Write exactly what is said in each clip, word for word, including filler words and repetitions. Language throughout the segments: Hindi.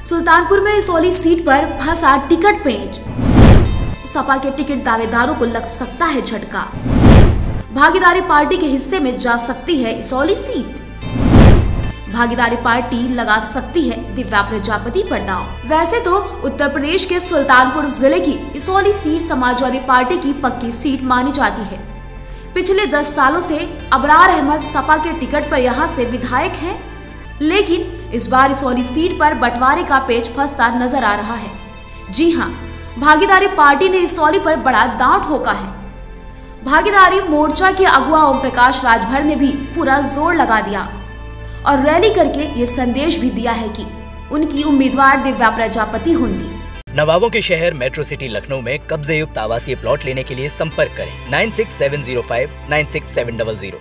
सुल्तानपुर में इसौली सीट पर फंसा टिकट पेच। सपा के टिकट दावेदारों को लग सकता है झटका। भागीदारी पार्टी के हिस्से में जा सकती है इसौली सीट। भागीदारी पार्टी लगा सकती है दिव्या प्रजापति पर दांव। वैसे तो उत्तर प्रदेश के सुल्तानपुर जिले की इसौली सीट समाजवादी पार्टी की पक्की सीट मानी जाती है। पिछले दस सालों से अबरार अहमद सपा के टिकट पर यहां से विधायक हैं, लेकिन इस बार इसौली सीट पर बंटवारे का पेच फंसता नजर आ रहा है। जी हां, भागीदारी पार्टी ने इसौली पर बड़ा दांव ठोका है। भागीदारी मोर्चा के अगुवा ओम प्रकाश राजभर ने भी पूरा जोर लगा दिया और रैली करके ये संदेश भी दिया है कि उनकी उम्मीदवार दिव्या प्रजापति होंगी। नवाबों के शहर मेट्रो सिटी लखनऊ में कब्जे युक्त आवासीय प्लॉट लेने के लिए संपर्क करें nine six seven zero five nine six seven double zero.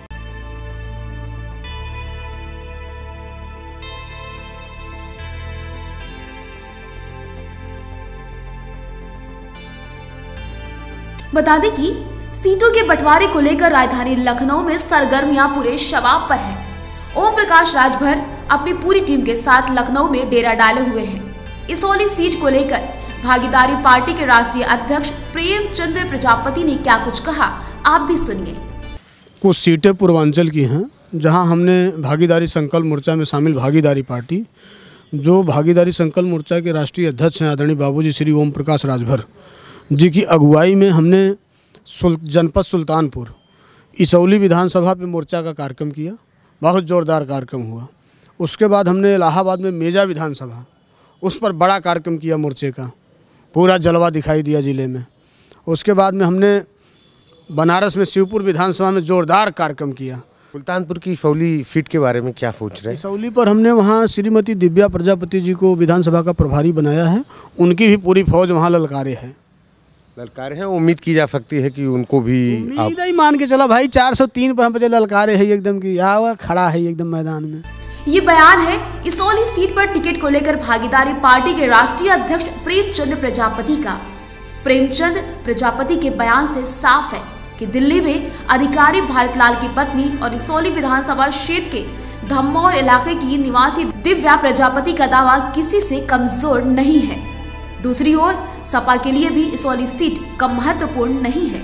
बता दें कि सीटों के बंटवारे को लेकर राजधानी लखनऊ में सरगर्मियां पूरे शबाब पर हैं। ओम प्रकाश राजभर अपनी पूरी टीम के साथ लखनऊ में डेरा डाले हुए हैं। इसौली सीट को लेकर भागीदारी पार्टी के राष्ट्रीय अध्यक्ष प्रेमचंद प्रजापति ने क्या कुछ कहा, आप भी सुनिए। कुछ सीटें पूर्वांचल की हैं जहां हमने भागीदारी संकल्प मोर्चा में शामिल भागीदारी पार्टी, जो भागीदारी संकल्प मोर्चा के राष्ट्रीय अध्यक्ष हैं आदरणीय बाबूजी श्री ओम प्रकाश राजभर जी की अगुवाई में हमने सुल, जनपद सुल्तानपुर इसौली विधानसभा पे मोर्चा का कार्यक्रम किया। बहुत ज़ोरदार कार्यक्रम हुआ। उसके बाद हमने इलाहाबाद में मेजा विधानसभा, उस पर बड़ा कार्यक्रम किया मोर्चे का, पूरा जलवा दिखाई दिया ज़िले में। उसके बाद में हमने बनारस में शिवपुर विधानसभा में ज़ोरदार कार्यक्रम किया। सुल्तानपुर की इसौली सीट के बारे में क्या सोच रहे हैं? इसौली पर हमने वहाँ श्रीमती दिव्या प्रजापति जी को विधानसभा का प्रभारी बनाया है। उनकी भी पूरी फौज वहाँ ललकारे है ललकारे हैं। उम्मीद की जा सकती है कि उनको भी उम्मीद ही मान के चला भाई, चार सौ तीन पर हम पे ललकारे है एकदम की यहाँ खड़ा है एकदम मैदान में। ये बयान है इसौली सीट पर टिकट को लेकर भागीदारी पार्टी के राष्ट्रीय अध्यक्ष प्रेमचंद प्रजापति का। प्रेमचंद प्रजापति के बयान से साफ है कि दिल्ली में अधिकारी भारतलाल की पत्नी और इसौली विधानसभा क्षेत्र के धम्मौर इलाके की निवासी दिव्या प्रजापति का दावा किसी से कमजोर नहीं है। दूसरी ओर सपा के लिए भी इसौली सीट कम महत्वपूर्ण नहीं है।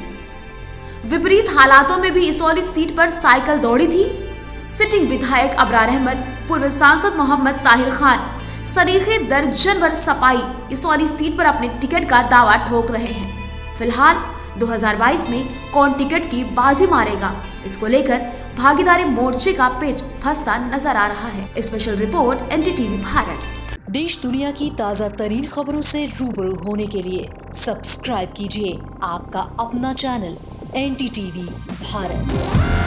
विपरीत हालातों में भी इसौली सीट पर साइकिल दौड़ी थी। सिटिंग विधायक अबरार अहमद, पूर्व सांसद मोहम्मद ताहिर खान सरीखे दर्जन भर सपाई इसौली सीट पर अपने टिकट का दावा ठोक रहे हैं। फिलहाल दो हज़ार बाईस में कौन टिकट की बाजी मारेगा, इसको लेकर भागीदारी मोर्चे का पेच फंसता नजर आ रहा है। Special report NDTV Bharat. देश दुनिया की ताज़ा तरीन खबरों से रूबरू होने के लिए सब्सक्राइब कीजिए आपका अपना चैनल एनडीटीवी भारत।